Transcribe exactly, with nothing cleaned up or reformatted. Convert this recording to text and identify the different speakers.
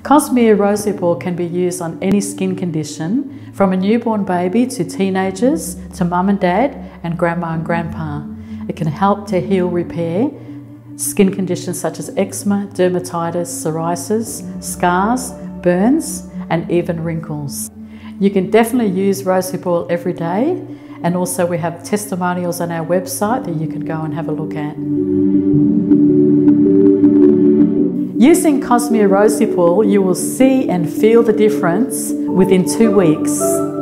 Speaker 1: Cosmere Rosehip Oil can be used on any skin condition, from a newborn baby to teenagers, to mum and dad, and grandma and grandpa. It can help to heal, repair skin conditions such as eczema, dermatitis, psoriasis, scars, burns, and even wrinkles. You can definitely use rosehip oil every day, and also we have testimonials on our website that you can go and have a look at. Using Cosmere Rosehip Oil, you will see and feel the difference within two weeks.